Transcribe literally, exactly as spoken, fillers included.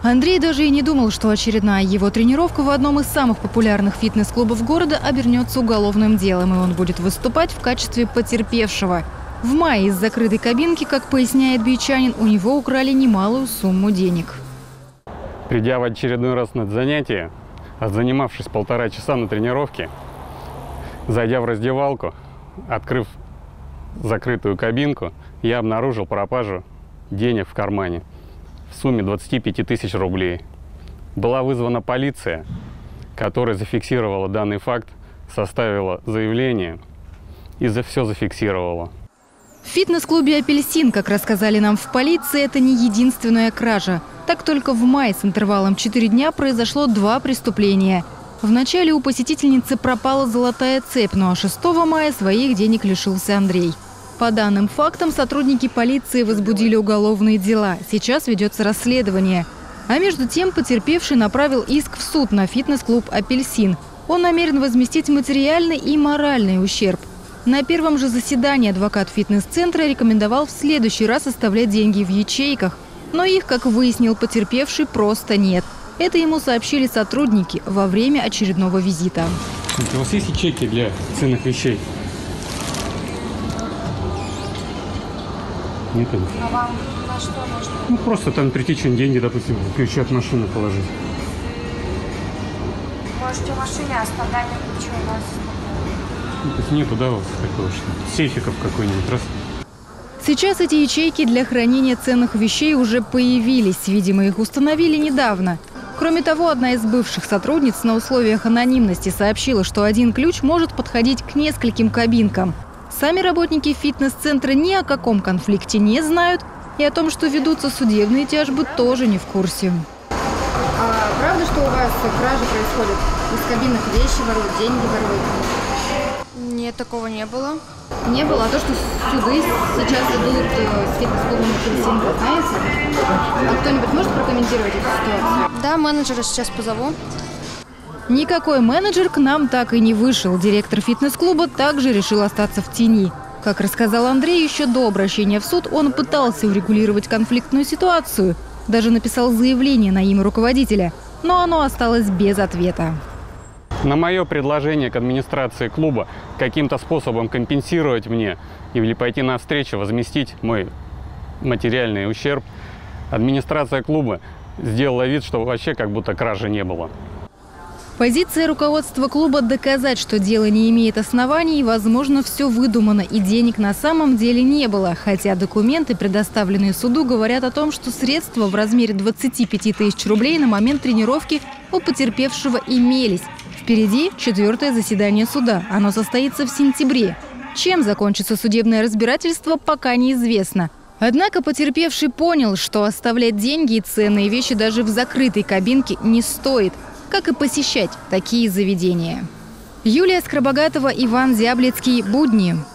Андрей даже и не думал, что очередная его тренировка в одном из самых популярных фитнес-клубов города обернется уголовным делом, и он будет выступать в качестве потерпевшего. В мае из закрытой кабинки, как поясняет бичанин, у него украли немалую сумму денег. Придя в очередной раз на занятие, занимавшись полтора часа на тренировке, зайдя в раздевалку, открыв закрытую кабинку, я обнаружил пропажу денег в кармане в сумме двадцати пяти тысяч рублей. Была вызвана полиция, которая зафиксировала данный факт, составила заявление и за все зафиксировала. В фитнес-клубе «Апельсин», как рассказали нам в полиции, это не единственная кража. Так только в мае с интервалом четыре дня произошло два преступления. Вначале у посетительницы пропала золотая цепь, ну а шестого мая своих денег лишился Андрей. По данным фактам, сотрудники полиции возбудили уголовные дела. Сейчас ведется расследование. А между тем потерпевший направил иск в суд на фитнес-клуб «Апельсин». Он намерен возместить материальный и моральный ущерб. На первом же заседании адвокат фитнес-центра рекомендовал в следующий раз оставлять деньги в ячейках. Но их, как выяснил потерпевший, просто нет. Это ему сообщили сотрудники во время очередного визита. У вас есть ячейки для ценных вещей? Нет. А вам на что нужно? Ну, просто там прийти, что-нибудь деньги, допустим, в ключи от машины положить. Можете в машине оставлять, ничего у вас. Ну, то есть нету, да, вот такого, что сейфиков какой-нибудь, раз. Сейчас эти ячейки для хранения ценных вещей уже появились. Видимо, их установили недавно. Кроме того, одна из бывших сотрудниц на условиях анонимности сообщила, что один ключ может подходить к нескольким кабинкам. Сами работники фитнес-центра ни о каком конфликте не знают, и о том, что ведутся судебные тяжбы, тоже не в курсе. А правда, что у вас кражи происходят? Из кабинок вещи воруют, деньги воруют? Нет, такого не было. Не было. А то, что суды сейчас идут с фитнес-клубом «Апельсин», вы знаете? А кто-нибудь может прокомментировать эту ситуацию? Да, менеджера сейчас позову. Никакой менеджер к нам так и не вышел. Директор фитнес-клуба также решил остаться в тени. Как рассказал Андрей, еще до обращения в суд он пытался урегулировать конфликтную ситуацию. Даже написал заявление на имя руководителя. Но оно осталось без ответа. На мое предложение к администрации клуба каким-то способом компенсировать мне или пойти навстречу, возместить мой материальный ущерб, администрация клуба сделала вид, что вообще как будто кражи не было. Позиция руководства клуба – доказать, что дело не имеет оснований, и, возможно, все выдумано, и денег на самом деле не было. Хотя документы, предоставленные суду, говорят о том, что средства в размере двадцати пяти тысяч рублей на момент тренировки у потерпевшего имелись. Впереди четвертое заседание суда. Оно состоится в сентябре. Чем закончится судебное разбирательство, пока неизвестно. Однако потерпевший понял, что оставлять деньги и ценные вещи даже в закрытой кабинке не стоит, как и посещать такие заведения. Юлия Скоробогатова, Иван Зяблицкий. Будни.